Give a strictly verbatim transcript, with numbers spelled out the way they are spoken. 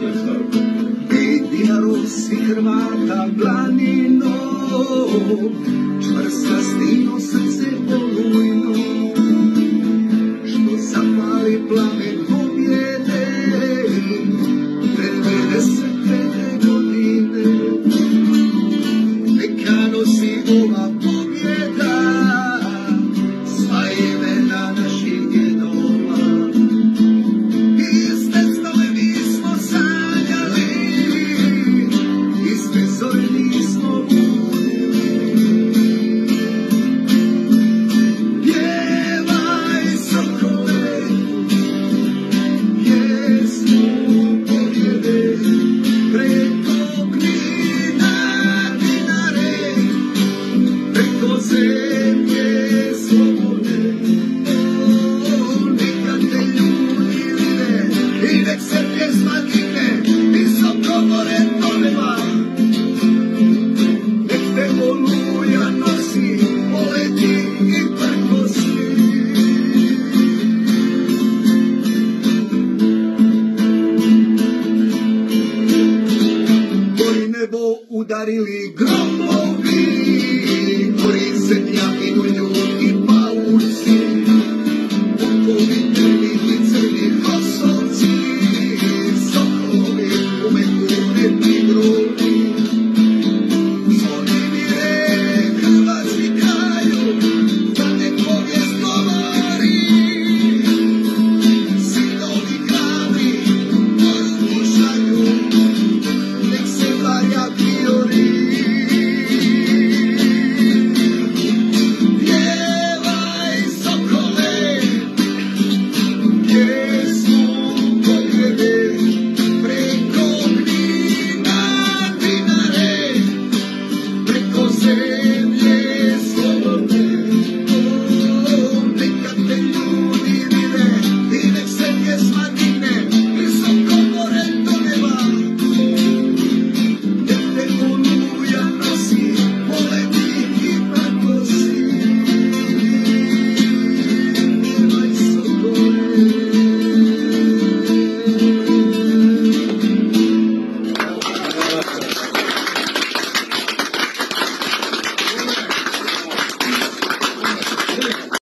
Vidi na Rusi Hrvata planino, čvrsta stino srce polujno, što zapali plamen pobjede, devedeset pete godine. Neka nosi ova pobjeda sva imena naših djedova. Iste snove mi smo sanjali, iste zore nismo budili. Pjevaj sokole, pjesmu pobjede, preko Knina, Dinare, preko zemlje slobode. O, neka te ljudi vide i nek se pjesma digne visoko gore do neba. Nek te Oluja nosi, poleti i prkosi. Gori nebo udarili grom,